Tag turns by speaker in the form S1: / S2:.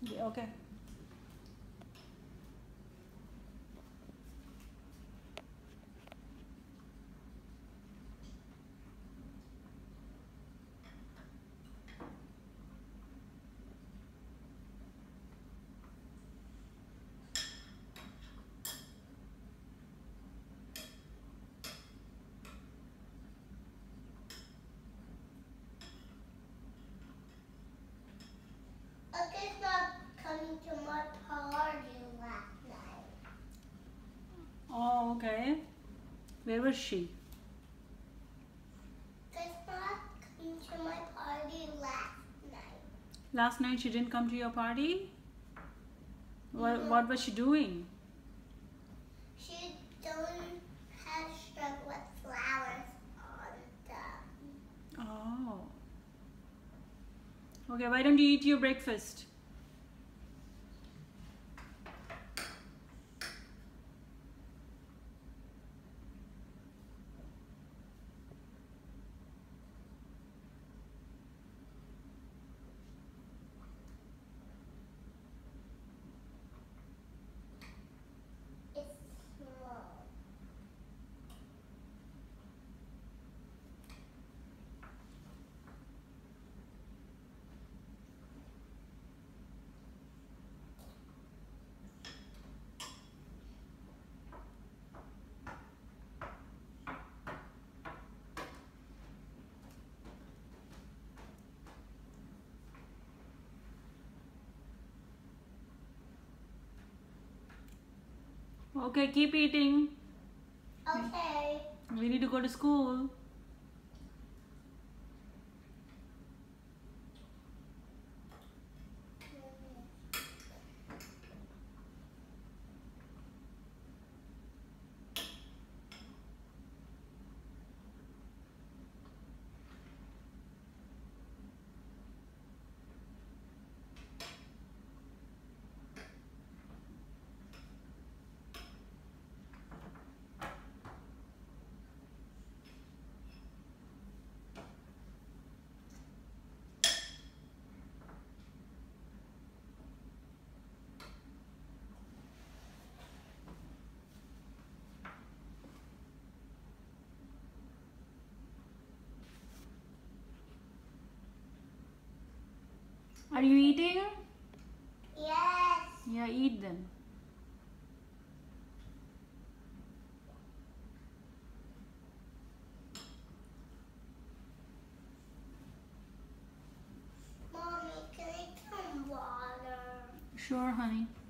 S1: Yeah, okay.
S2: Uncle's not coming to my party last night.
S1: Oh, okay. Where was she?
S2: Uncle's not coming to my party last night.
S1: Last night she didn't come to your party?
S2: No.
S1: What was she doing?
S2: She don't have stuff with flowers on them.
S1: Oh. Okay, why don't you eat your breakfast?
S2: It's small.
S1: Okay, keep eating.
S2: Okay.
S1: We need to go to school. Are you eating?
S2: Yes.
S1: Yeah, eat then.
S2: Mommy, can I some water?
S1: Sure, honey.